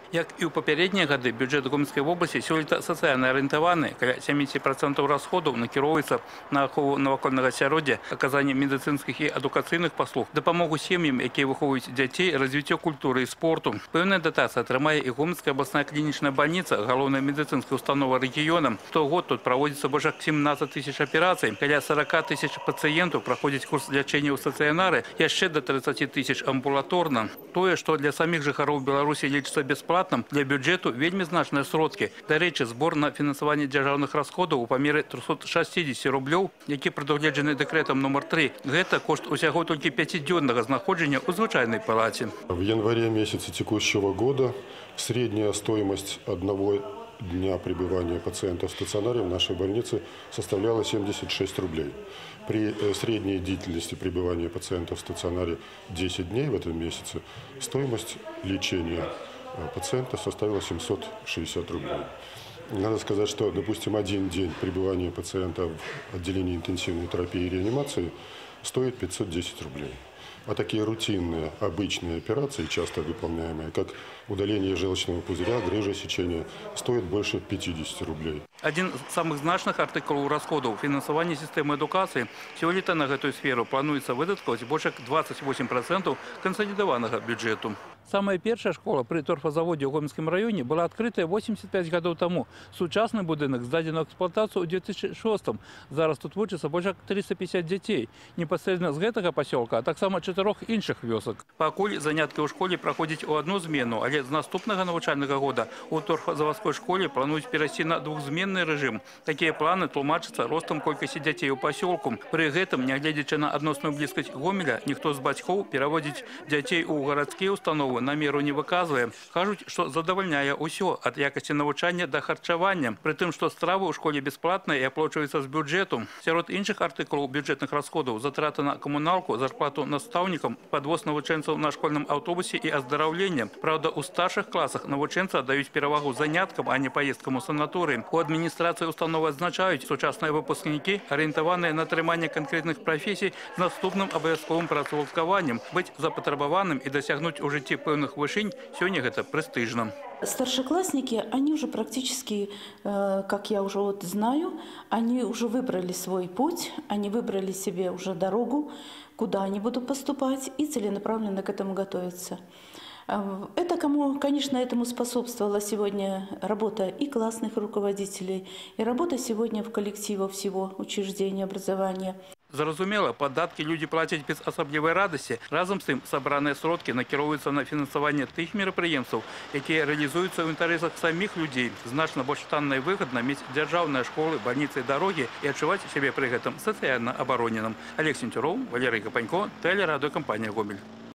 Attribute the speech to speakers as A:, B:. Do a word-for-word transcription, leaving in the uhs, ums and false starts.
A: Як і ў папярэднія гады, бюджэт Гомельскай вобласці сёлета сацыяльна арыентаваны. Каля сямидесяти процентов расходаў накіроўваецца на ахову навакольнага асяроддзя, аказанне медыцынскіх і адукацыйных паслуг, дапамогу сем'ям, якія выхоўваюць дзяцей, развіццё культуры і спорту. Пэўная датацыя атрымае і Гомельская абласная клінічная бальніца, галоўная медыцынская установа рэгіёна. Штогод тут праводзіцца больш як семнадцать тысяч аперацый, каля сорок тысяч пацыентаў праходзіць курс лячэння ў стацыянары, яшчэ да тридцати тысяч амбулаторна. Тое, што для саміх жыхароў Беларусі лічыцца бесплатным, для бюджету вельмі значныя сродкі. Дарэчы, збор на фінансаванне дзяржаўных расходаў у памеры трёхсот шестидесяти рублёў, які прадугледжаны дэкрэтам номер три. Гэта кошт усяго толькі пятидневного знаходжання ў звычайнай палаце.
B: В январе месяце текущего года средняя стоимость одного дня пребывания пациента в стационаре в нашей больнице составляла семьдесят шесть рублей. При средней длительности пребывания пациента в стационаре десять дней в этом месяце стоимость лечения пациента составила семьсот шестьдесят рублей. Надо сказать, что, допустим, один день пребывания пациента в отделении интенсивной терапии и реанимации стоит пятьсот десять рублей. А такие рутинные, обычные операции, часто выполняемые, как удаление желчного пузыря, грыжа, сечения, стоят больше пятидесяти рублей.
A: Один з самых значных артыкулаў расходаў фінансавання сістэмы адукацыі сёлета на гэтую сферу плануецца выдаткаваць больш як двадцать восемь процентов кансалідаванага бюджэту. Самая першая школа при торфазаводзе ў Гомельскім раёне была адкрытая восемьдесят пять гадоў таму. Сучасны будынак здадзены ў эксплуатацыю ў две тысячи шостым. Зараз тут вучыцца больш як триста пятьдесят дзяцей. Непасрэдна з гэтага пасёлка, а таксама чатырох іншых вёсак. Пакуль заняткі ў школе праходзяць у одну змену, але з наступнага навучальнага года у торфазаводской школе плануюць перайсці на двухзменны рэжым. Такія планы тлумачацца ростам колькасці дзяцей у пасёлку. Пры гэтым, нягледзячы на адносную блізкасць Гомеля, ніхто з бацькоў пераводзіць дзяцей у гарадскія установы намеру не выказвае. Кажуць, што задавальняе ўсё ад якасці навучання да харчавання, пры тым, што стравы ў школе бясплатныя і аплачваюцца з бюджэту. Сярод іншых артыкулаў бюджэтных расходаў затраты на камуналку, зарплату настаўнікам, падвоз навучэнцаў на школьным аўтобусе і аздараўленне. Праўда, у старшых класах навучэнцы аддаюць перавагу заняткам, а не паездкам у санаторыі. У адміністрацыі установы адзначаюць, сучасныя выпускнікі арыентаваныя на атрыманне канкрэтных прафесій з наступным абавязковым працаўладкаваннем, быць запатрабаваным і дасягнуць у жыцці пэўных вышынь сёння гэта прэстыжна.
C: Старшеклассники, они уже практически, как я уже вот знаю, они уже выбрали свой путь, они выбрали себе уже дорогу, куда они будут поступать и целенаправленно к этому готовятся. Это, кому, конечно, этому способствовала сегодня работа и классных руководителей, и работа сегодня в коллективах всего учреждения образования.
A: Зразумела, падаткі людзі плацяць без асаблівай радасці. Разам з тым, сабраныя сродкі накіроўваюцца на фінансаванне тых мерапрыемстваў, якія рэалізуюцца ў інтарэсах саміх людзей. Значна больш танна і выгадна мець дзяржаўныя школы, бальніцы і дарогі і адчуваць сябе пры гэтым сацыяльна абароненым. Олег Сенцюроў, Валерый Капанько, тэлерадыёкампанія «Гомель».